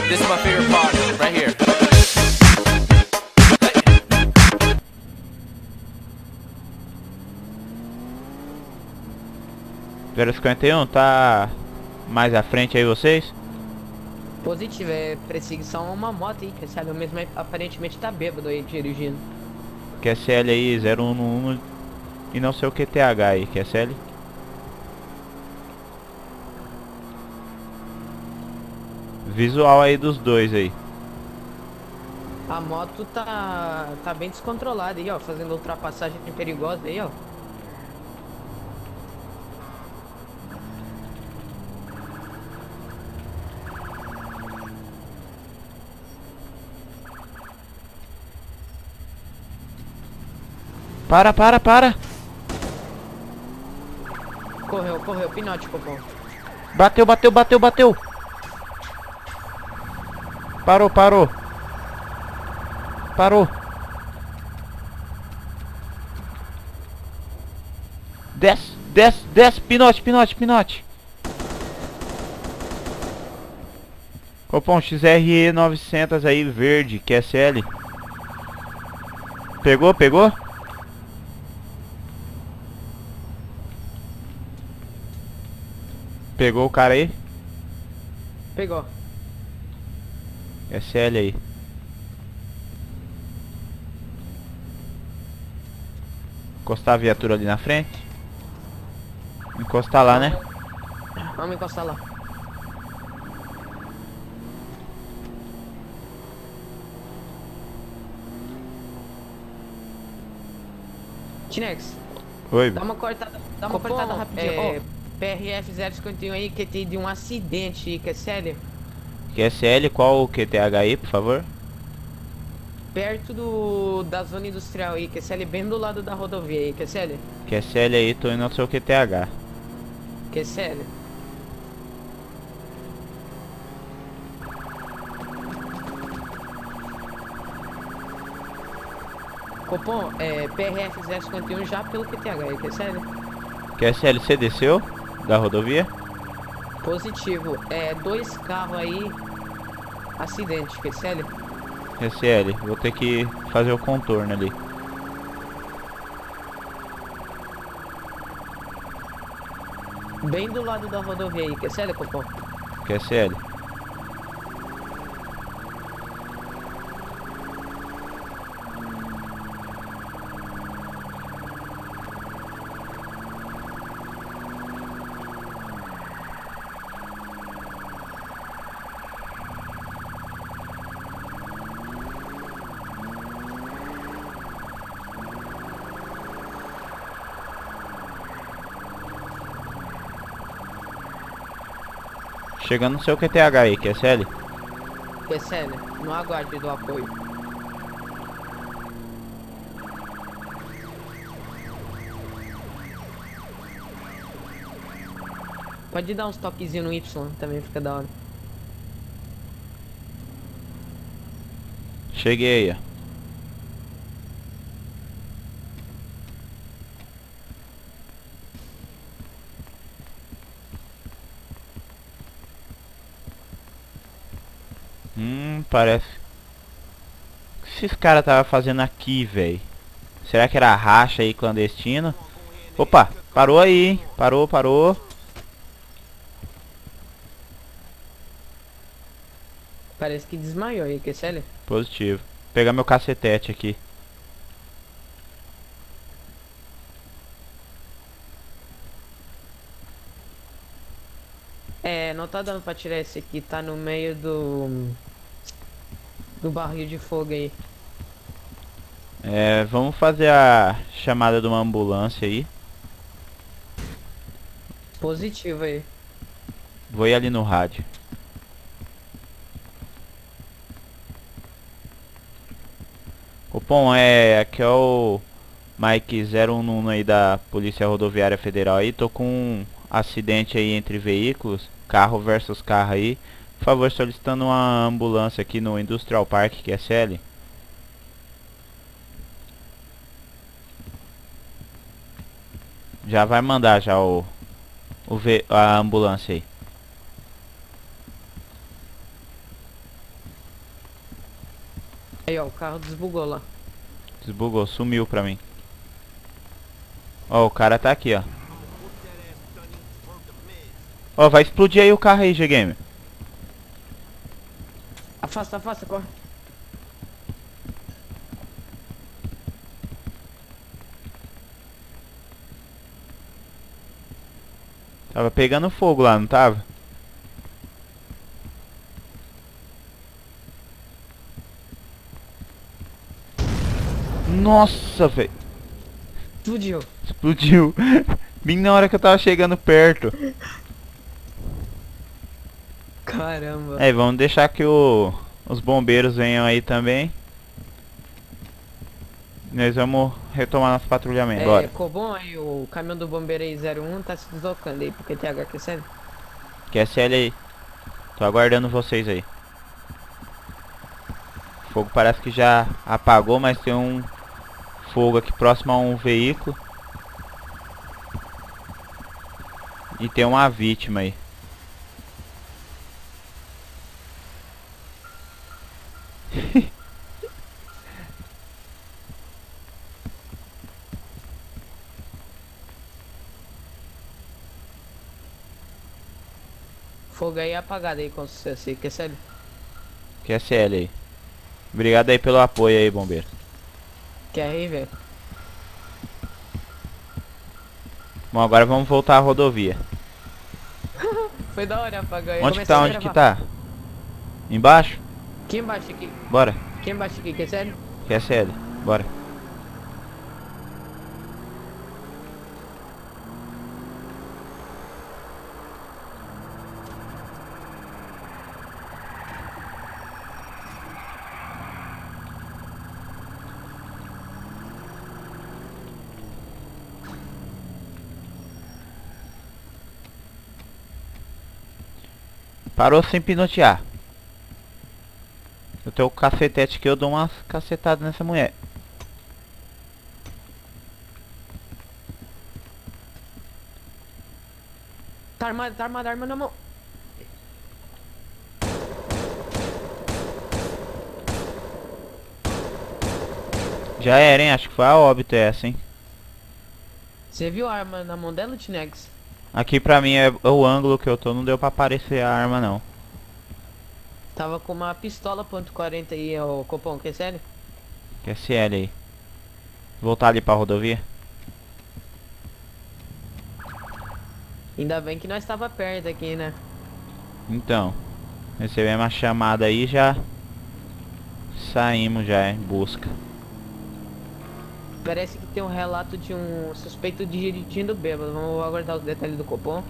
This is my favorite part, right here. 051, tá mais à frente aí vocês? Positivo, é perseguição a uma moto aí, que sabe, o mesmo aparentemente tá bêbado aí dirigindo. QSL aí 011 e não sei o QTH aí, QSL. Visual aí dos dois aí. A moto tá bem descontrolada aí, ó, fazendo ultrapassagem perigosa aí, ó. Para! Correu, pinote, Copom. Bateu! Parou! Desce! Pinote! Copom, XRE 900 aí, verde, QSL. Pegou? Pegou o cara aí? Pegou. SL aí. Encostar a viatura ali na frente. Encostar lá, né? Vamos encostar lá. Tinex, Oi. dá uma cortada rapidinho. PRF 051 aí, que tem de um acidente aí, que é sério. QSL, qual o QTH aí, por favor? Perto da zona industrial aí, que é sério, bem do lado da rodovia aí, que é sério. QSL aí, tô indo ao seu QTH. Que é sério. Copom, PRF 051 já pelo QTH aí, que é sério. QSL, você desceu da rodovia? Positivo, dois carros aí, acidente, que é sério. QSL, vou ter que fazer o contorno ali. Bem do lado da rodovia aí, que é sério, Copom. QSL. Chegando no seu QTH aí, QSL. Que é sério, no aguarde do apoio. Pode dar uns toquezinhos no Y, também fica da hora. Cheguei aí, ó. Parece. O que esses caras estavam fazendo aqui, velho? Será que era racha aí clandestina? Opa, parou aí, hein? Parou. Parece que desmaiou aí, que é sério. Positivo. Vou pegar meu cacetete aqui. Não tá dando pra tirar esse aqui, tá no meio do barril de fogo aí. Vamos fazer a chamada de uma ambulância aí. Positivo aí. Vou ir ali no rádio. Copom, aqui é o Mike 011 aí da Polícia Rodoviária Federal aí. Tô com um acidente aí entre veículos, carro versus carro aí. Por favor, solicitando uma ambulância aqui no Industrial Park, QSL. Já vai mandar já a ambulância aí. Aí, ó, o carro desbugou lá. Desbugou, sumiu pra mim. Ó, o cara tá aqui, ó. Ó, vai explodir aí o carro aí, G-Game. Afasta, afasta, corre. Tava pegando fogo lá, não tava? Nossa, velho. Explodiu. Explodiu. Bem na hora que eu tava chegando perto. Caramba. É, vamos deixar que os bombeiros venham aí também. Nós vamos retomar nosso patrulhamento, bora. Cobom, aí o caminhão do bombeiro aí 01 tá se deslocando aí pro QTH, que sério? QSL aí. Tô aguardando vocês aí. O fogo parece que já apagou, mas tem um fogo aqui próximo a um veículo. E tem uma vítima aí. Fogo aí apagado aí com você, que sério? QSL aí. Obrigado aí pelo apoio aí, bombeiro. Quer aí, velho? Bom, agora vamos voltar à rodovia. Foi da hora apagar aí. Onde que Começou tá? a Onde que gravar. tá? Embaixo? Aqui embaixo aqui. Bora. Aqui embaixo aqui, que sério? QSL. Bora. Parou sem pinotear. Eu tenho o cacetete que eu dou umas cacetadas nessa mulher. Tá armado, arma na mão. Já era, hein? Acho que foi a óbito essa, hein? Você viu a arma na mão dela, Tinex? Aqui pra mim é o ângulo que eu tô, não deu pra aparecer a arma não. Tava com uma pistola .40 aí, ô Copom, que sério? QSL aí. Voltar ali pra rodovia. Ainda bem que nós tava perto aqui, né? Então, recebemos uma chamada aí, já saímos já em busca. Parece que tem um relato de um suspeito dirigindo bêbado. Vamos aguardar os detalhes do Copom.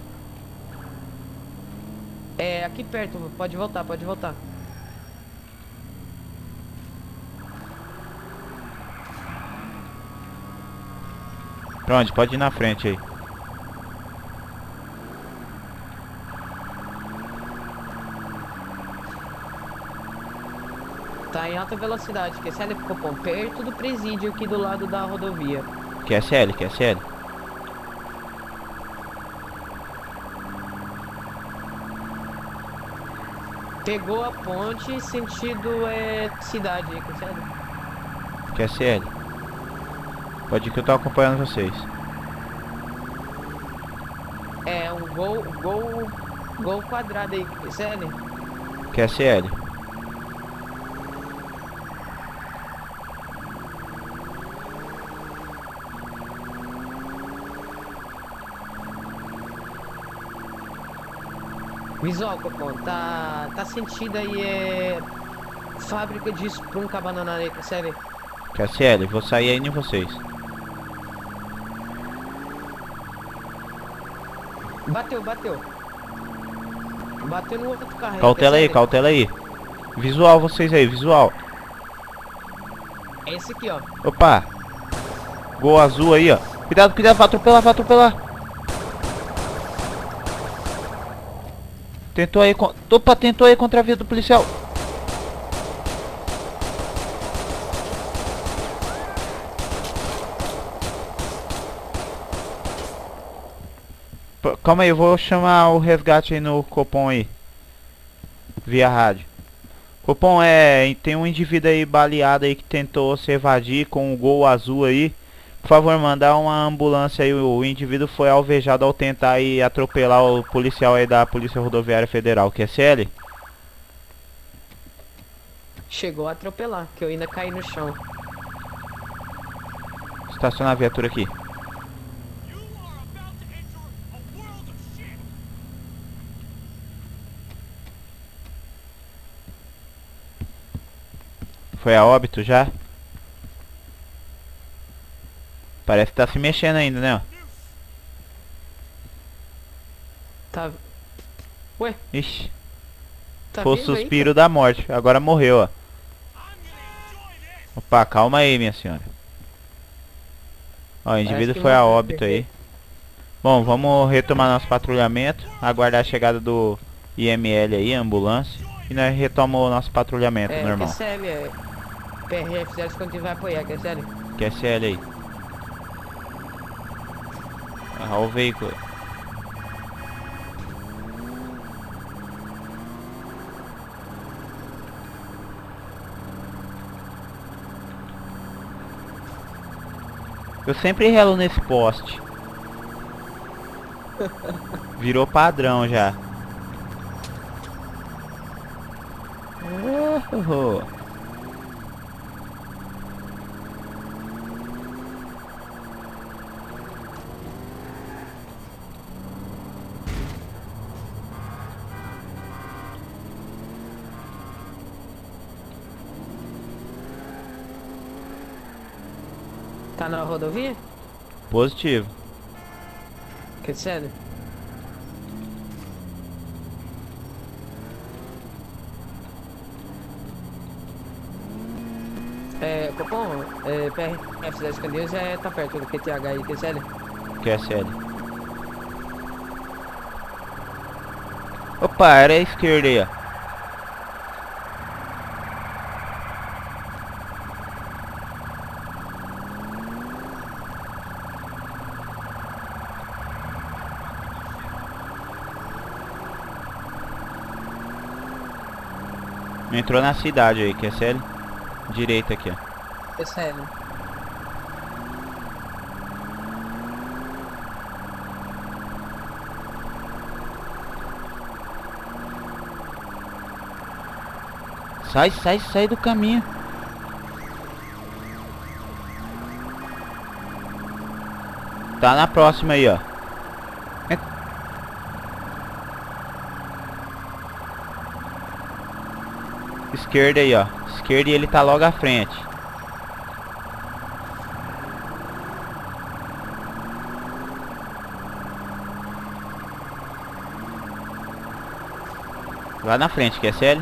É, aqui perto, pode voltar, pode voltar. Pronto, pode ir na frente aí. Tá em alta velocidade, que sério, Copom, perto do presídio aqui do lado da rodovia. QSL, QSL. Pegou a ponte, sentido cidade, que sério? QSL. Pode ir que eu tô acompanhando vocês. É um gol quadrado aí, que sério? QSL. Visual, Copom, tá sentido aí, fábrica de Sprum Cabananaria, que sério? QSL, vou sair aí em vocês. Bateu. Bateu no outro carro aí, Cautela que aí, sério? cautela aí. Visual vocês aí, visual. É esse aqui, ó. Opa. Gol azul aí, ó. Cuidado, cuidado, vai atropelar, vai atropelar. Tentou aí, opa, tentou aí contra a via do policial. Calma aí, eu vou chamar o resgate aí no Copom aí. Via rádio. Copom, tem um indivíduo aí baleado aí que tentou se evadir com o Gol azul aí. Por favor, mandar uma ambulância aí. O indivíduo foi alvejado ao tentar aí atropelar o policial aí da Polícia Rodoviária Federal. QSL? Chegou a atropelar, que eu ainda caí no chão. Estaciona a viatura aqui. Foi a óbito já? Parece que tá se mexendo ainda, né? Ó. Tá. Ué, Ixi, tá foi o vivo aí, suspiro da morte. Agora morreu, ó. Opa, calma aí, minha senhora. Ó, o indivíduo que foi a morreu, óbito aí. Bom, vamos retomar nosso patrulhamento. Aguardar a chegada do IML aí, ambulância. E nós retomamos o nosso patrulhamento normal. QSL, PRF 0 quando vai apoiar, QSL. QSL aí. Olha o veículo. Eu sempre relo nesse poste. Virou padrão já. Oh. Tá na rodovia? Positivo. QSL. Copom, PRF 10 Candeias tá perto do QTH aí, QSL. QSL. Opa, era a esquerda aí, ó. Entrou na cidade aí, QSL. Direita aqui, ó. QSL. Sai do caminho. Tá na próxima aí, ó. Esquerda aí, ó. Esquerda e ele tá logo à frente. Lá na frente, QSL.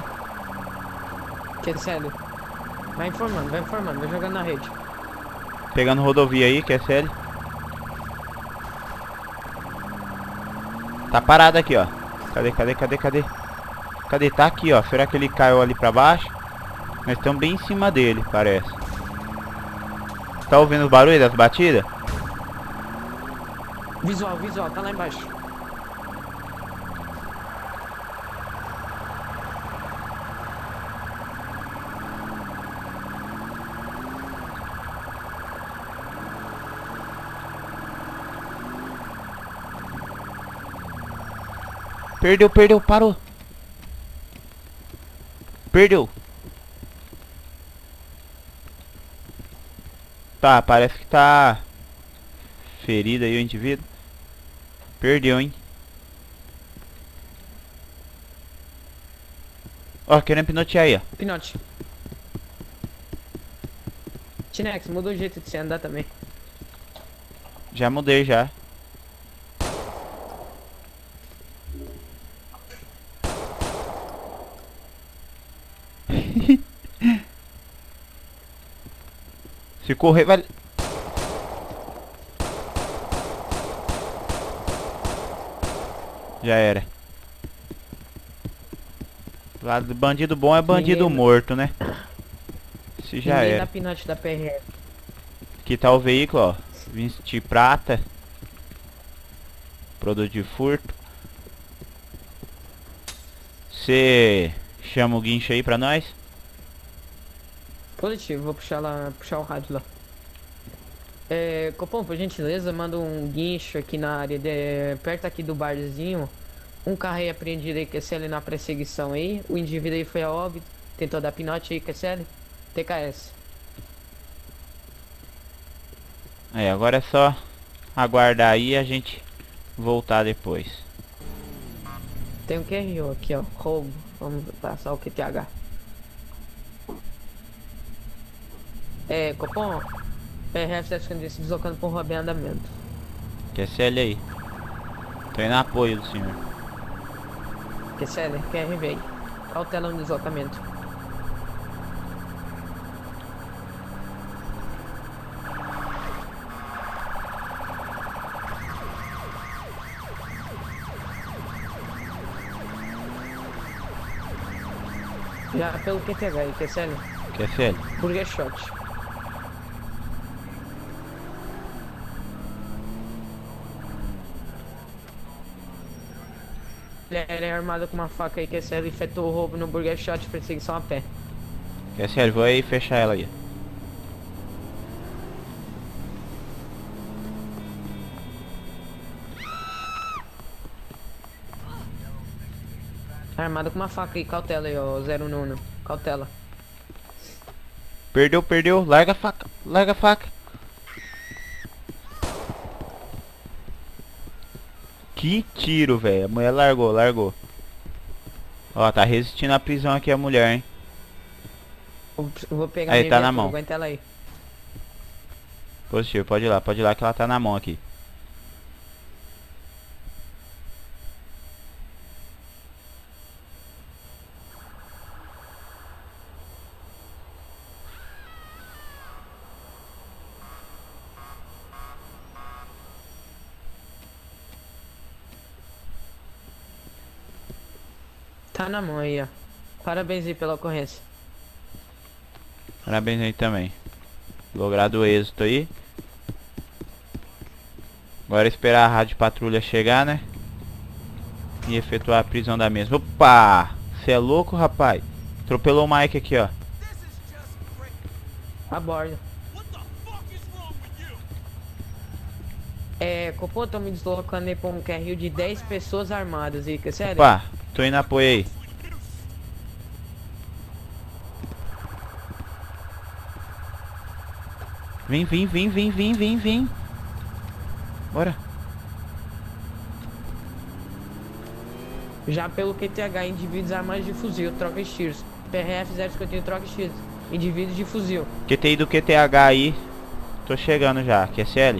QSL. Vai informando, vai jogando na rede. Pegando rodovia aí, QSL. Tá parado aqui, ó. Cadê? Tá aqui, ó. Será que ele caiu ali pra baixo? Nós estamos bem em cima dele, parece. Tá ouvindo os barulhos das batidas? Visual, tá lá embaixo. Perdeu, parou. Perdeu. Tá, parece que tá ferido aí o indivíduo. Perdeu, hein. Ó, querendo pinotear aí, ó. Pinote. Tinex, muda o jeito de você andar também. Já mudei, já. Se correr, vai... Já era. Lado bandido bom é bandido Ninguém- morto, né? Se já Ninguém era. dá pinote da PRF. Aqui tá o veículo, ó. 20 prata. Produto de furto. Você chama o guincho aí pra nós? Positivo, vou puxar lá, puxar o rádio lá. Copom, por gentileza, manda um guincho aqui na área, perto aqui do barzinho. Um carro aí apreendido aí, QSL, na perseguição aí. O indivíduo aí foi a óbito, tentou dar pinote aí, QSL. TKS. Agora é só aguardar aí e a gente voltar depois. Tem um QRO aqui, ó, roubo. Vamos passar o QTH. Copom, PRF tá se deslocando por rua em andamento. QSL aí. Tô indo apoio do senhor. QSL, QRV aí. Cautela no deslocamento. Já pelo QTH aí, QSL. QSL. Burger Shot. Ele é armado com uma faca aí, QSL, efetuou o roubo no Burger Shot, perseguição a pé. QSL, vou aí fechar ela aí. Armado com uma faca aí, cautela aí, ó, 09. Cautela. Perdeu, perdeu. Larga a faca. Larga a faca. Que tiro, velho. A mulher largou, largou. Ó, tá resistindo à prisão aqui a mulher, hein. Vou pegar Aí, minha tá na viatura, mão. aguenta ela aí. Positivo, pode ir lá que ela tá na mão aqui. Tá na mão aí, ó. Parabéns aí pela ocorrência. Parabéns aí também. Logrado o êxito aí. Agora esperar a rádio patrulha chegar, né? E efetuar a prisão da mesma. Opa! Você é louco, rapaz? Atropelou o Mike aqui, ó. Aborda. Copô, tô me deslocando aí pra um carril de 10 pessoas armadas aí, que é sério? Opa! Tô indo apoio aí. Vem, vem, vem, vem, vem, vem, vem. Bora. Já pelo QTH, indivíduos armados de fuzil, troca de tiros. PRF 051, troca de tiros. Indivíduos de fuzil. QTI do QTH aí. Tô chegando já. QSL.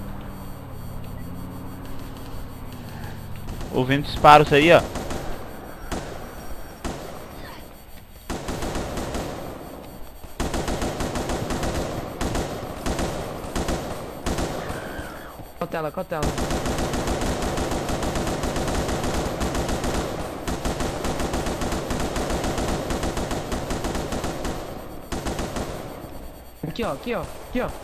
Ouvindo disparos aí, ó. Cautela, cautela. Aqui, ó, aqui, ó, aqui, ó.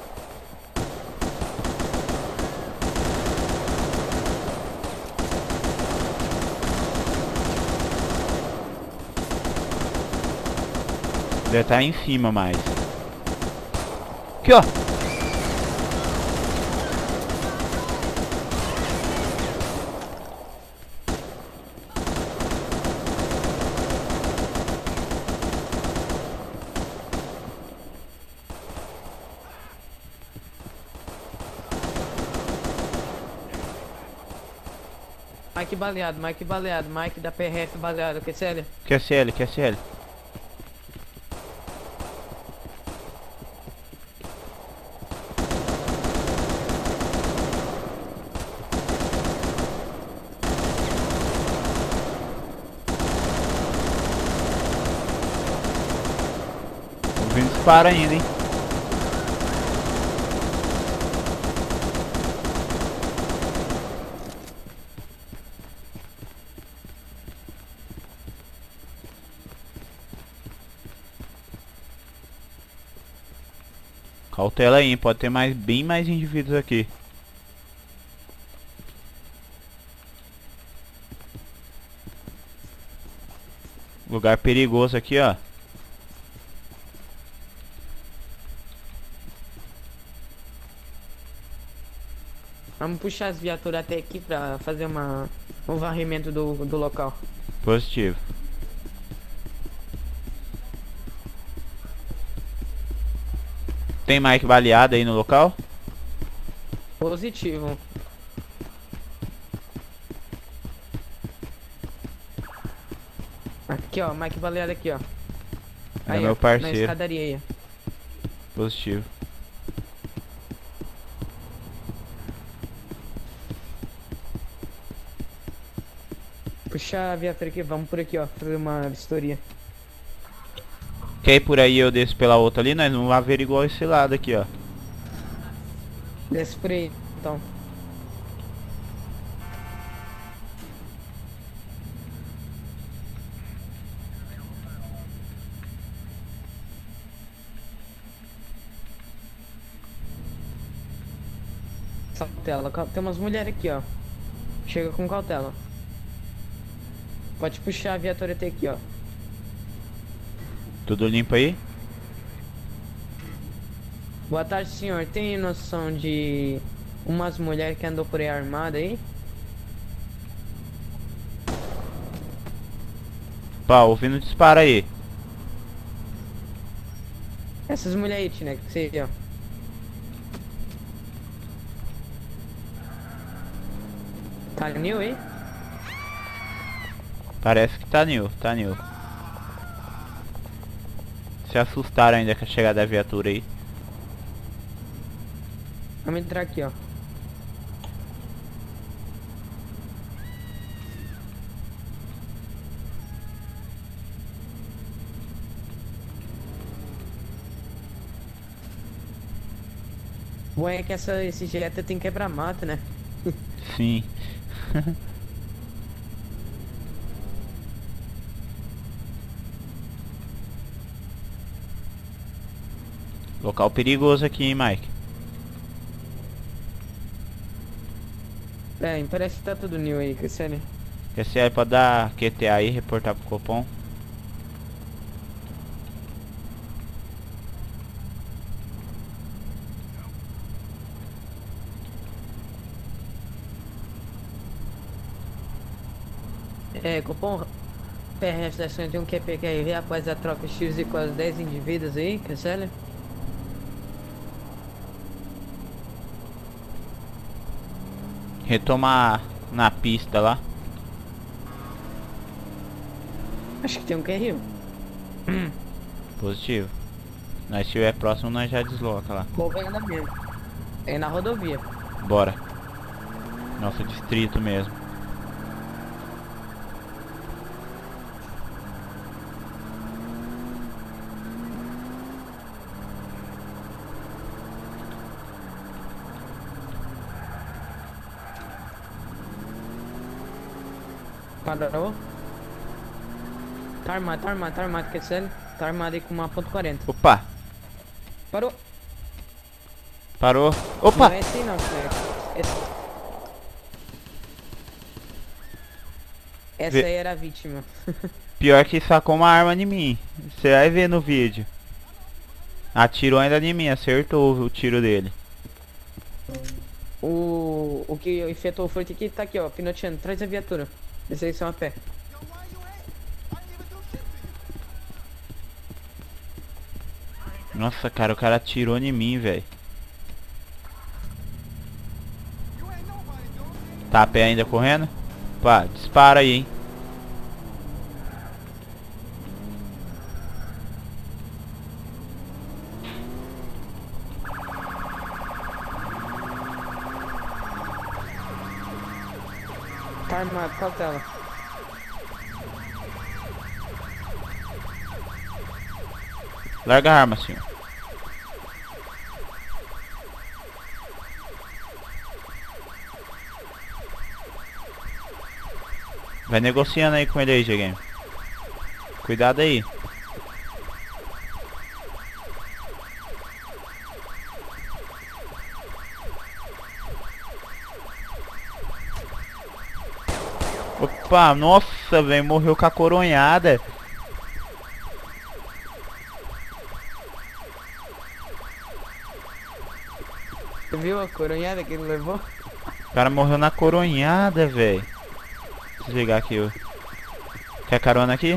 Deve estar em cima mais. Aqui, ó. Mike baleado, Mike da PRF baleado, que sério? QSL, QSL. Ouvindo disparo ainda, hein. Cautela aí, hein? Pode ter bem mais indivíduos aqui. Lugar perigoso aqui, ó. Vamos puxar as viaturas até aqui pra fazer um varrimento do local. Positivo. Tem Mike baleado aí no local? Positivo. Aqui, ó, Mike baleado aqui, ó. É Aí, meu ó, parceiro. na escadaria aí, ó. Positivo. Puxa a viatura aqui, vamos por aqui, ó, fazer uma vistoria. Quer ir por aí, eu desço pela outra ali, nós vamos averiguar esse lado aqui, ó. Desce por aí, então. Cautela, tem umas mulheres aqui, ó. Chega com cautela. Pode puxar a viatura até aqui, ó. Tudo limpo aí? Boa tarde, senhor. Tem noção de umas mulheres que andou por aí armada aí? Pá, ouvindo disparo aí. Essas mulheres aí, Tina, que você, ó. Tá new aí? Parece que tá new, tá new. Se assustaram ainda com a chegada da viatura aí. Vamos entrar aqui, ó. Bom é que esse Jetta tem quebra-mata, né? Sim. Local perigoso aqui, hein, Mike? É, parece que tá tudo new aí, que sério. Quer ser aí pra dar QTA aí, reportar pro Copom? É, Copom, PRF da Sonha tem um QPQRV após a troca X e com as 10 indivíduos aí, que sério? Retomar na pista lá. Acho que tem um QRU. Positivo. Nós estiver próximo, nós já desloca lá. Vou ver ainda mesmo. É na rodovia. Bora. Nosso distrito mesmo. Parou. Tá armado, que sério? Tá armado aí com uma .40. Opa! Parou. Parou. Opa! Não é assim não, senhor. Essa Vê- aí era a vítima. Pior que sacou uma arma em mim. Você vai ver no vídeo. Atirou ainda em mim, acertou o tiro dele. O que efetuou o furto aqui tá aqui, ó, pinoteando. Traz a viatura. Desce aí só a pé. Nossa, cara, o cara atirou em mim, velho. Tá a pé ainda correndo? Pá, dispara aí, hein. Tá armado, cautela. Larga a arma, senhor. Vai negociando aí com ele aí, G-Game. Cuidado aí. Opa, nossa, velho, morreu com a coronhada. Você viu a coronhada que ele levou? O cara morreu na coronhada, velho. Desligar aqui, ó. Quer carona aqui?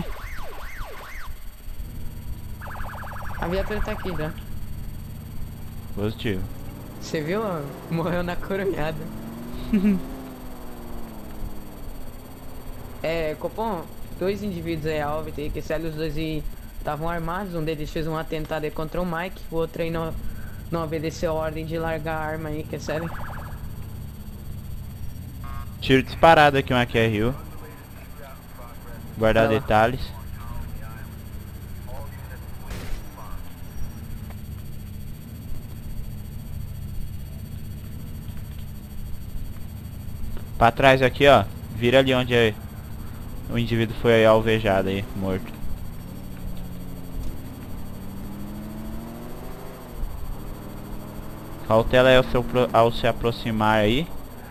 A viatura tá aqui já. Positivo. Você viu? Ó? Morreu na coronhada. Copom, dois indivíduos aí, Alves e QCL, os dois estavam armados. Um deles fez um atentado aí contra o Mike. O outro aí não obedeceu a ordem de largar a arma aí, QCL. Tiro disparado aqui, uma QRU. Guardar Vai lá. detalhes. Pra trás aqui, ó. Vira ali onde o indivíduo foi alvejado aí, morto. Cautela aí ao se aproximar aí.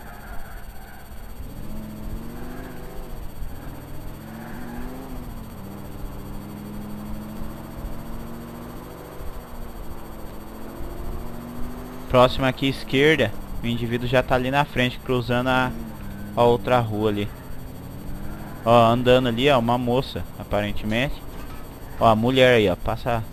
Próximo aqui, esquerda. O indivíduo já tá ali na frente, cruzando a outra rua ali. Ó, andando ali, ó, uma moça, aparentemente. Ó, a mulher aí, ó, passa.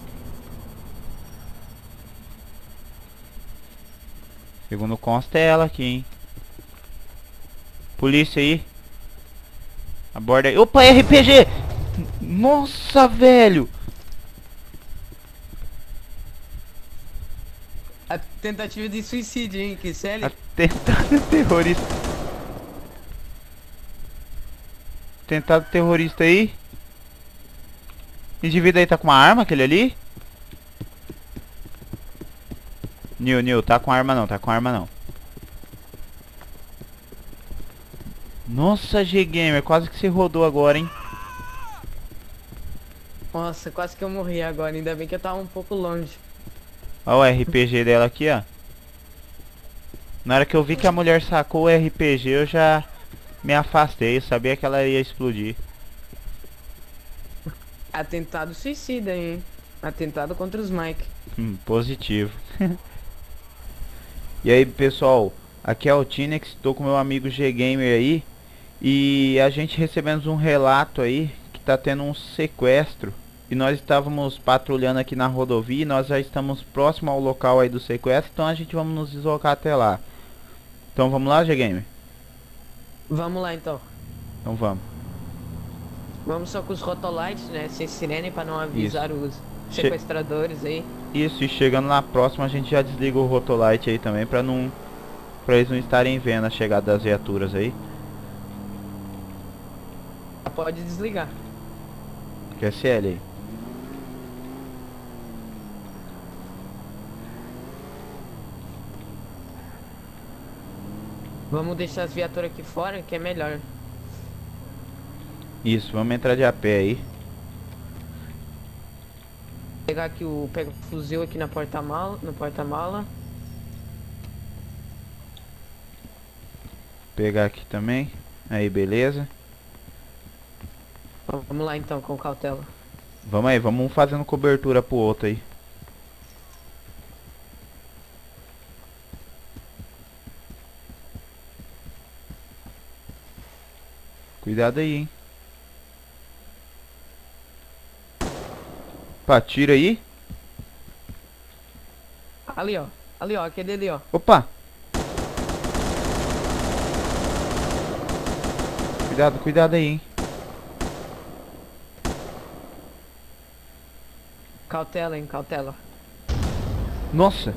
Segundo consta é ela aqui, hein. Polícia aí. Aborda aí. Opa, RPG! Nossa, velho! A tentativa de suicídio, hein, QCL? Atentado terrorista. Atentado terrorista aí. Indivíduo aí tá com uma arma, aquele ali? Nil, tá com arma não, tá com arma não. Nossa, G-Gamer, quase que você rodou agora, hein? Nossa, quase que eu morri agora. Ainda bem que eu tava um pouco longe. Olha o RPG dela aqui, ó. Na hora que eu vi que a mulher sacou o RPG, eu já me afastei. Eu sabia que ela ia explodir. Atentado suicida, hein? Atentado contra os Mike. Positivo. E aí, pessoal, aqui é o Tinex, tô com meu amigo G-Gamer aí. E a gente recebemos um relato aí que tá tendo um sequestro. E nós estávamos patrulhando aqui na rodovia e nós já estamos próximo ao local aí do sequestro. Então a gente vamos nos deslocar até lá. Então vamos lá, G-Gamer? Vamos lá, então. Então vamos. Vamos só com os rotolights, né? Sem sirene pra não avisar os sequestradores aí. Isso, e chegando lá próximo a gente já desliga o rotolight aí também pra eles não estarem vendo a chegada das viaturas aí. Pode desligar. QSL aí. Vamos deixar as viaturas aqui fora, que é melhor. Isso, vamos entrar de a pé aí. Pegar aqui pega o fuzil aqui na porta-mala, no porta-mala. Pegar aqui também. Aí, beleza. Vamos lá então, com cautela. Vamos aí, vamos um fazendo cobertura pro outro aí. Cuidado aí, hein. Opa, tira aí. Ali, ó. Ali, ó. Aquele ali, ó. Opa. Cuidado aí, hein. Cautela, hein. Cautela. Nossa.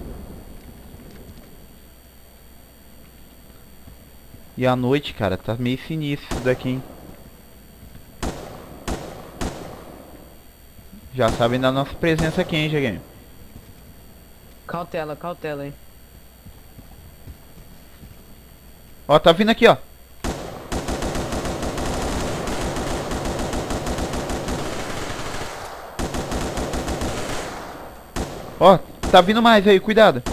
E à noite, cara, tá meio sinistro isso daqui, hein. Já sabem da nossa presença aqui, hein, G-Game. Cautela, cautela, hein. Ó, tá vindo aqui, ó. Ó, tá vindo mais aí, cuidado.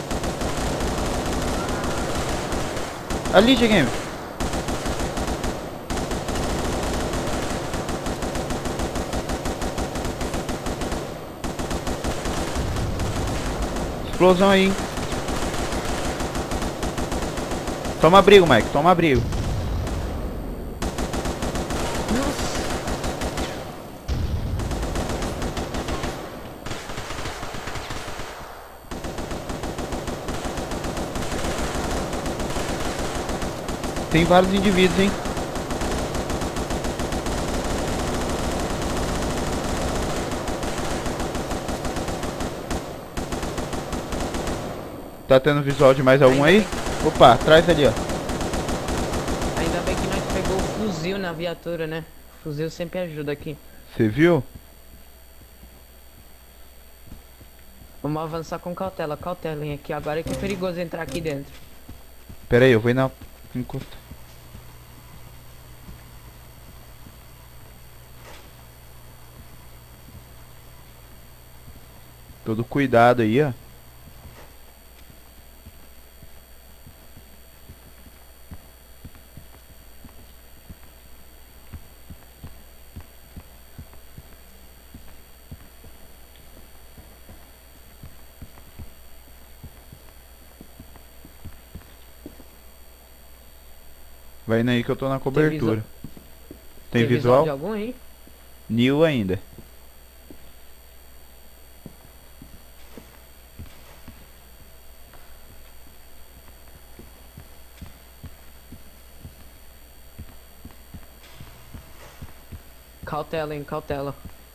Ali, G-Game. Explosão aí, hein. Toma abrigo, Mike, toma abrigo. Nossa. Tem vários indivíduos, hein? Tá tendo visual de mais algum aí? Opa, atrás ali, ó. Ainda bem que nós pegou o fuzil na viatura, né? O fuzil sempre ajuda aqui. Você viu? Vamos avançar com cautela, cautelinha aqui. Agora é que é perigoso entrar aqui dentro. Pera aí, eu vou ir na encosta. Todo cuidado aí, ó. Vai indo aí que eu tô na cobertura. Tem visual? de algum aí? New ainda. Cautela, hein, cautela.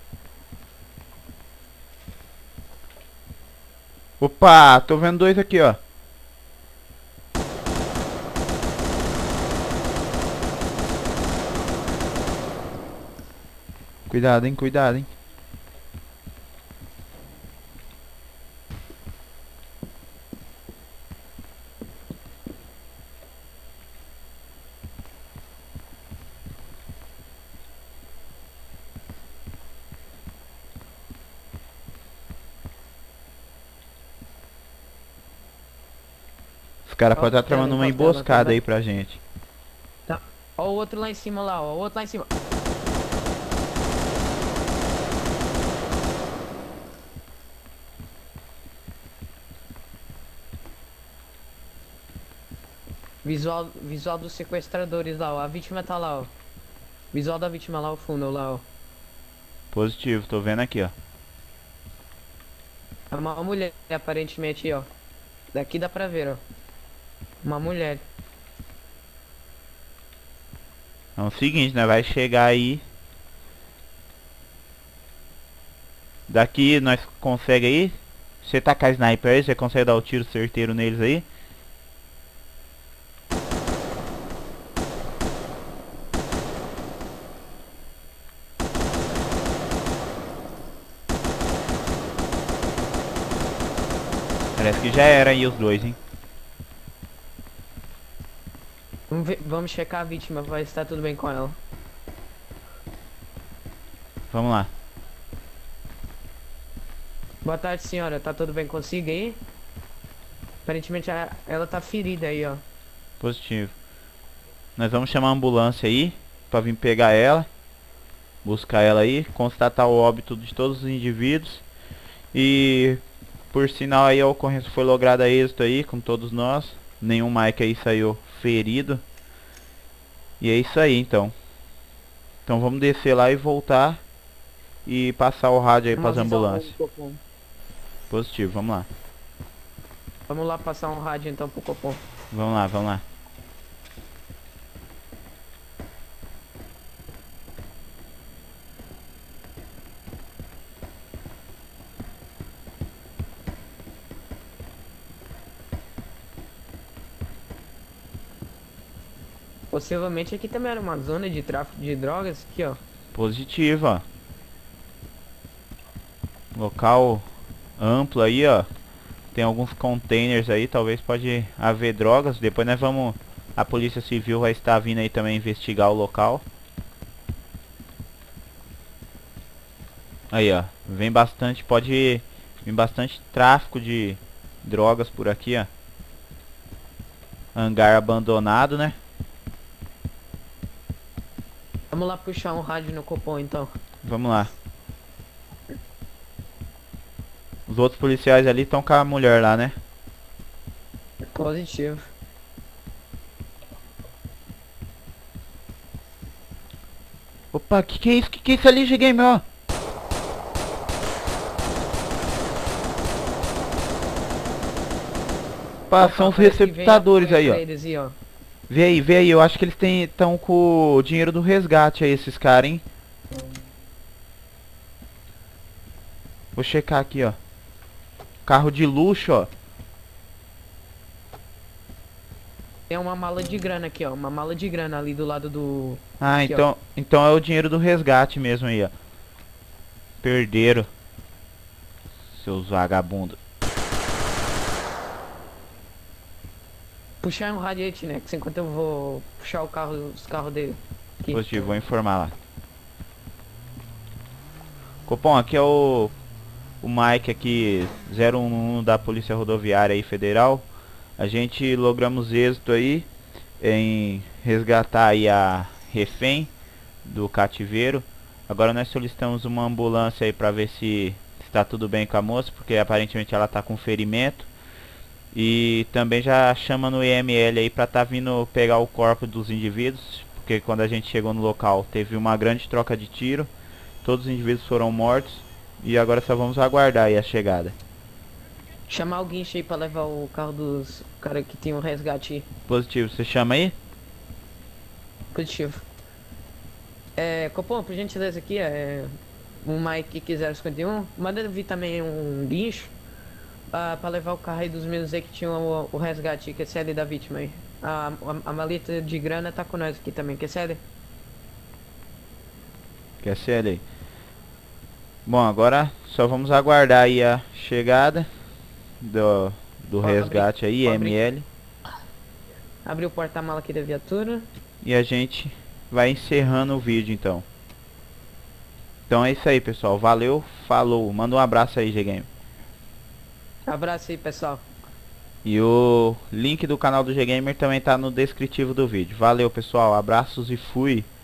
Opa, tô vendo dois aqui, ó. Cuidado, hein, cuidado, hein. Os caras podem estar tramando uma Cautela, emboscada também. aí pra gente. Tá. Ó o outro lá em cima lá, ó. O outro lá em cima. Visual dos sequestradores lá, ó. A vítima tá lá, ó. Visual da vítima lá, o fundo lá, ó. Positivo, tô vendo aqui, ó. É uma mulher, aparentemente, ó. Daqui dá pra ver, ó. Uma mulher. É o seguinte, né? Vai chegar aí. Daqui nós consegue aí. Você tá com a sniper aí? Você consegue dar o tiro certeiro neles aí? Parece que já era aí os dois, hein? Vamos checar a vítima, vai estar tudo bem com ela. Vamos lá. Boa tarde, senhora. Tá tudo bem consigo aí? Aparentemente ela tá ferida aí, ó. Positivo. Nós vamos chamar a ambulância aí pra vir pegar ela. Buscar ela aí. Constatar o óbito de todos os indivíduos. E por sinal aí a ocorrência foi lograda a êxito aí com todos nós. Nenhum Mike aí saiu ferido. E é isso aí então. Então vamos descer lá e voltar. E passar o rádio aí pras ambulâncias. Positivo, vamos lá. Vamos lá passar um rádio então pro Copom. Vamos lá, vamos lá. Possivelmente aqui também era uma zona de tráfico de drogas, aqui ó. Positivo, ó. Local amplo aí, ó. Tem alguns containers aí, talvez pode haver drogas. Depois nós vamos... A polícia civil vai estar vindo aí também investigar o local. Aí, ó. Vem bastante, pode vir bastante tráfico de drogas por aqui, ó. Hangar abandonado, né? Vamos lá puxar um rádio no Copom então. Vamos lá. Os outros policiais ali estão com a mulher lá, né? Positivo. Opa, que é isso? Que é isso ali, G-Game, ó? Opa, são os Parece que vem receptadores apoio aí, ó. pra eles aí, ó. Vê aí, eu acho que eles estão com o dinheiro do resgate aí, esses caras, hein? Vou checar aqui, ó. Carro de luxo, ó. Tem uma mala de grana aqui, ó. Uma mala de grana ali do lado do... Ah, aqui, ó. então é o dinheiro do resgate mesmo aí, ó. Perderam. Seus vagabundos. Puxar um radiante, né? Que enquanto eu vou puxar os carros dele. Aqui. Positivo, vou informar lá. Copom, aqui é o Mike aqui, 011 da Polícia Rodoviária aí Federal. A gente logramos êxito aí em resgatar aí a refém do cativeiro. Agora nós solicitamos uma ambulância aí pra ver se está tudo bem com a moça, porque aparentemente ela tá com ferimento. E também já chama no IML aí pra tá vindo pegar o corpo dos indivíduos, porque quando a gente chegou no local teve uma grande troca de tiro. Todos os indivíduos foram mortos e agora só vamos aguardar aí a chegada. Chamar o guincho aí pra levar o carro dos cara que tem um resgate aí. Positivo, você chama aí? Positivo. Copom, por gentileza aqui, um Mike 051. Manda vir também um guincho pra levar o carro aí dos meninos aí que tinham o resgate, que é CL da vítima aí. A maleta de grana tá com nós aqui também, que é CL. Quer ser aí? Bom, agora só vamos aguardar aí a chegada do Pode resgate aí, pode abrir. IML. Abriu o porta-mala aqui da viatura. E a gente vai encerrando o vídeo então. Então é isso aí, pessoal. Valeu, falou. Manda um abraço aí, G-Game. Abraço aí, pessoal. E o link do canal do G-Gamer também tá no descritivo do vídeo. Valeu, pessoal. Abraços e fui.